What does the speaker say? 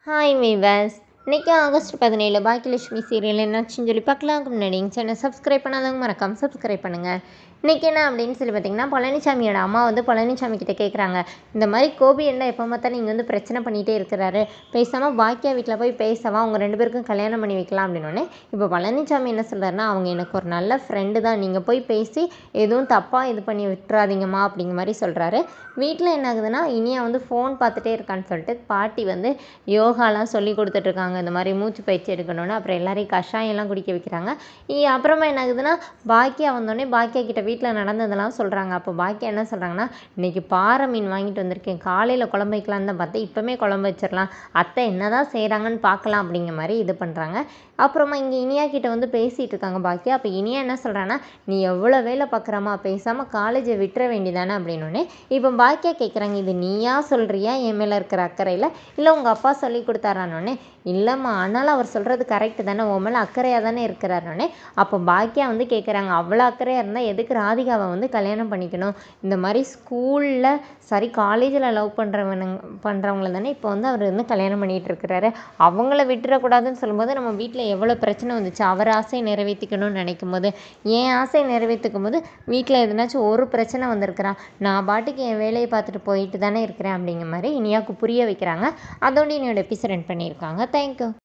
Hi viewers. இன்றைக்கி August 17 Bhagyalakshmi serial என்னாச்சுன்னு சொல்லி பார்க்கலாம்க்கு முன்னாடி சேனல் சப்ஸ்கிரைப் பண்ணாதவங்க மறக்காமல் சப்ஸ்கிரைப் பண்ணுங்கள். இன்றைக்கி என்ன அப்படின்னு சொல்லி பார்த்திங்கன்னா, பழனிசாமியோட அம்மா பழனிசாமி கிட்டே கேட்குறாங்க. இந்த மாதிரி கோபி என்ன எப்போ பார்த்தாலும் நீங்கள் பிரச்சனை பண்ணிகிட்டே இருக்கிறாரு, பேசாமல் பாக்கியா வீட்டில் போய் பேசவா, அவங்க 2 பேருக்கும் கல்யாணம் பண்ணி வைக்கலாம் அப்படின்னோடனே, இப்போ பழனிசாமி என்ன சொல்கிறாருன்னா, அவங்க எனக்கு ஒரு நல்ல ஃப்ரெண்டு தான், நீங்கள் போய் பேசி எதுவும் தப்பாக இது பண்ணி விட்டுறாதீங்கம்மா அப்படிங்கிற மாதிரி சொல்கிறாரு. வீட்டில் என்ன ஆகுதுன்னா, இனியா ஃபோன் பார்த்துட்டே இருக்கான்னு சொல்லிட்டு பாட்டி யோகாலாம் சொல்லி கொடுத்துட்ருக்காங்க. இந்த மாதிரி மூச்சு பயிற்சி எடுக்கணும்னு. அப்புறம் எல்லாரையும் கஷாயம்லாம் குடிக்க வைக்கிறாங்க. அப்புறமா என்ன ஆகுதுன்னா, பாக்கியா வந்தோடனே பாக்கியா கிட்ட வீட்டில் நடந்ததெல்லாம் சொல்கிறாங்க. அப்போ பாக்கியா என்ன சொல்கிறாங்கன்னா, இன்றைக்கி பாறை மீன் வாங்கிட்டு வந்திருக்கேன், காலையில் குழம்பு வைக்கலான்னு தான் பார்த்தேன், இப்போமே குழம்பு வச்சிடலாம், அத்தை என்ன தான் செய்கிறாங்கன்னு பார்க்கலாம் அப்படிங்கிற மாதிரி இது பண்ணுறாங்க. அப்புறமா இங்கே இனியா கிட்ட பேசிகிட்டு இருக்காங்க பாக்கியா. அப்போ இனியா என்ன சொல்கிறான்னா, நீ எவ்வளோ வேலை பார்க்குறமா, பேசாமல் காலேஜை விட்டுற வேண்டியதானே அப்படின்னோடனே, இப்போ பாக்கியா கேட்குறாங்க, இது நீயா சொல்கிறியா என் மேலே இருக்கிற அக்கறையில், இல்லை உங்கள் அப்பா சொல்லி கொடுத்தாரானோடனே, இல்லைம்மா ஆனாலும் அவர் சொல்கிறது கரெக்டு தானே, உன் மேலே அக்கறையாக தானே இருக்கிறாருனோடனே, அப்போ பாக்கியா கேட்குறாங்க, அவ்வளோ அக்கறையாக இருந்தால் எதுக்கு ராதிகாவை கல்யாணம் பண்ணிக்கணும், இந்த மாதிரி ஸ்கூலில் சரி காலேஜில் லவ் பண்ணுறவங்கள தானே இப்போ அவர் கல்யாணம் பண்ணிகிட்டு இருக்கிறாரு, அவங்கள விட்டுறக்கூடாதுன்னு சொல்லும்போது நம்ம வீட்டில் எவ்வளோ பிரச்சனை வந்துச்சு, அவர் ஆசையை நிறைவேற்றிக்கணும்னு நினைக்கும் போது, என் ஆசையை நிறைவேற்றிக்கும் போது வீட்டில் எதுனாச்சும் ஒரு பிரச்சனை வந்திருக்கிறான், நான் பாட்டுக்கு என் வேலையை பார்த்துட்டு போயிட்டு தானே இருக்கிறேன் அப்படிங்கிற மாதிரி இனியாவுக்கு புரிய வைக்கிறாங்க. அதோடு என்னோட எபிசோட் ரன் பண்ணியிருக்காங்க. தேங்க்யூ.